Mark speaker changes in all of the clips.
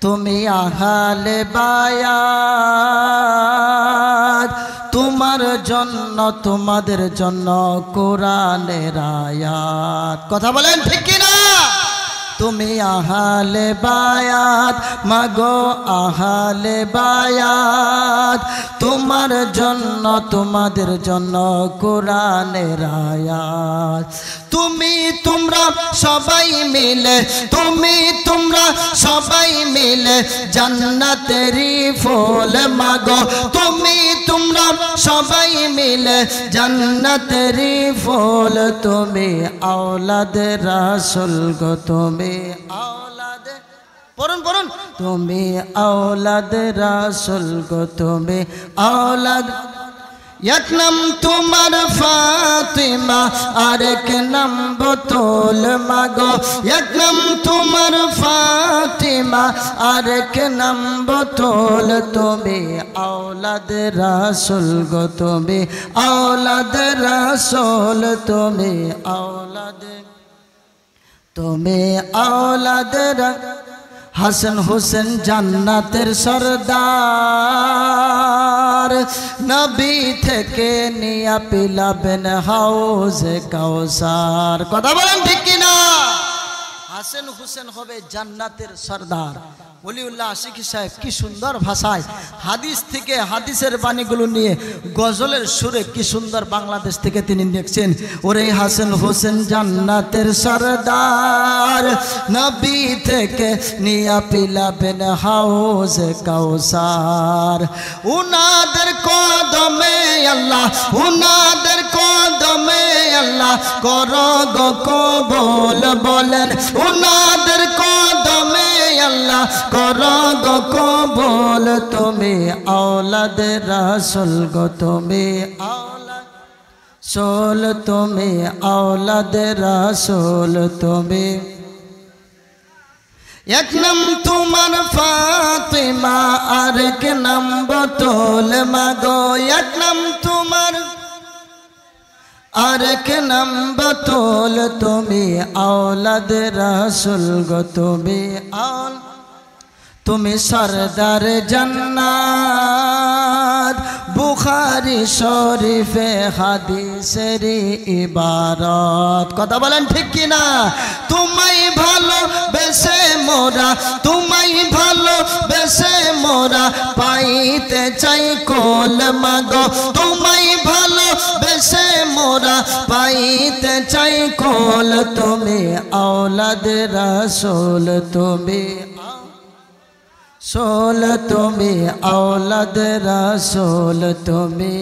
Speaker 1: তুমি আহলে বায়াত, তোমার জন্য তোমাদের জন্য কোরআনের আয়াত। কথা বলেন ঠিক কি না? তুমি আহলে বায়াত, মাগো আহলে বায়াত, তোমার জন্য তোমাদের জন্য কোরআনের আয়াত। তোমরা সবাই মিলে, তোমরা সবাই মিলে জান্নাতেরই ফুল মাগো। তোমরা সবাই মিলে জান্নাতেরই ফুল। তুমি আওলাদে রাসূল গো, তুমি আওলাদে, পড়ুন তুমি আওলাদে রাসূল গো, তুমি আওলাদ। এক নাম তোমার ফাতিমা, আরেক নাম বতুল মাগো। এক নাম তোমার ফাতিমা, আরেক নাম বতুল। তুমি আওলাদ রাসূল গো, তুমি আওলাদ রাসূল। তুমি আওলাদ হাসান হোসেন জান্নাতের সরদার, নবী থেকে নিয়া পিলাবেন হাউজে কাউসার। কথা বলেন ঠিক কিনা? হাসান হোসেন হবে জান্নাতের সরদার। ওলিউল্লাহ আশিকি সাহেব কি সুন্দর ভাষায় হাদিস থেকে হাদিসের বাণীগুলো নিয়ে গজলের সুরে কি সুন্দর বাংলাদেশ থেকে তিনি লিখছেন। ওরে হাসান হোসেন জান্নাতের সরদার, নবী থেকে নিয়া পিলাবেন হাউজে কাউসার। উনাদের কদমে আল্লাহ, উনাদের কদমে আল্লাহ করো গো কবুল বলেন। উনাদের কদমে আল্লাহ করো গো কবুল। তুমি আওলাদ রাসূল গো, তুমি আওলাদ রাসূল। তুমি আওলাদ রাসূল। তুমি এক নাম তোমার ফাতিমা, আরেক নাম বতুল মাগো। এক নাম তোমার, আরেক নাম বতুল। তুমি আওলাদ রাসূল গো, তুমি আওলাদ। তুমি সরদার জান্নাত, বুখারী শরীফে হাদিসের ইবারত। কথা বলেন ঠিক কি না? তোমায় ভালোবেসে মোরা, তোমায় ভালোবেসে মোরা পাইতে চাই কোল মাগো। তোমায় ভালোবেসে মোরা পাইতে চাই কোল। তুমি আওলাদ রাসূল, তুমি সোল। তুমি আওলাদ রাসূল। তুমি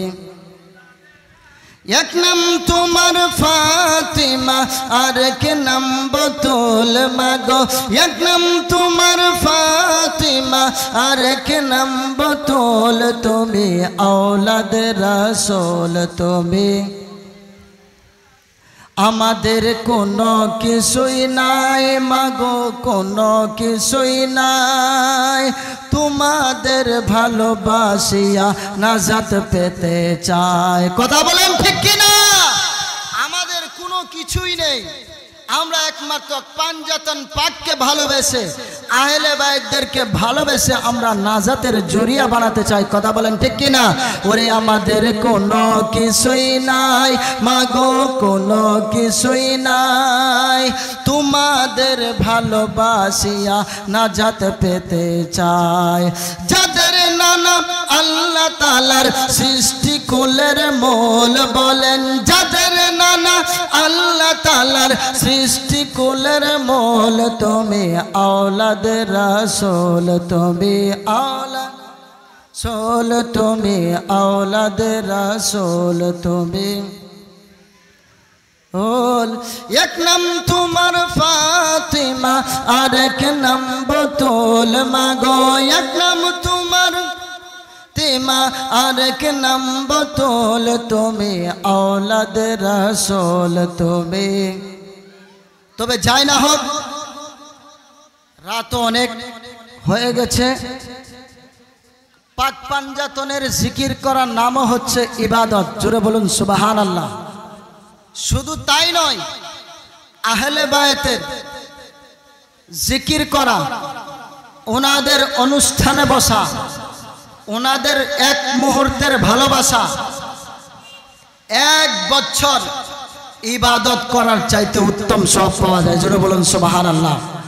Speaker 1: এক নাম তোমার ফাতিমা, আরেক নাম বতুল মাগো। এক নাম তোমার ফাতিমা, আরেক নাম বতুল। তুমি আওলাদ রাসূল। তুমি আমাদের কোনো কিছুই নাই মাগো, কোনো কিছুই নাই। তোমাদের ভালোবাসিয়া নাজাত পেতে চাই। কথা বলেন ঠিক কিনা? আমাদের কোনো কিছুই নেই, আমরা একমাত্র পাঞ্জাতন পাককে ভালোবেসে, আহলে বায়তদেরকে ভালোবেসে আমরা নাজাতের জরিয়া বানাতে চাই। কথা বলেন ঠিক কিনা? ওরে আমাদের কোনো কিছুই নাই মাগো, কোনো কিছুই নাই। তোমাদের ভালোবাসিয়া নাজাত পেতে চাই। যাদের নানা আল্লাহ তাআলার সৃষ্টি কুলের মূল বলেন, যাদের নানা আল্লাহ তাআলার সৃষ্টি কুলের মূল। তুমি আওলাদ রাসূল, তুমি আওলাদ রাসূল। তুমি আওলাদ রাসূল। তুমি এক নাম তোমার ফাতিমা, আরেক নাম বতুল মাগো। এক নাম তোমার ফাতিমা, আরেক নাম বতুল। তুমি আওলাদ রাসূল। তুমি তবে যাই না হোক, রাত অনেক হয়ে গেছে। পাক পাঞ্জাতনের জিকির করার নামও হচ্ছে ইবাদত। জোরে বলুন সুবহানাল্লাহ। শুধু তাই নয়, আহলে বায়তের জিকির করা ওনাদের অনুষ্ঠানে বসা, ওনাদের এক মুহূর্তের ভালোবাসা 1 বছর ইবাদত করার চাইতে উত্তম সওয়াব পাওয়া যায়। জোরে বলুন সুবহানাল্লাহ।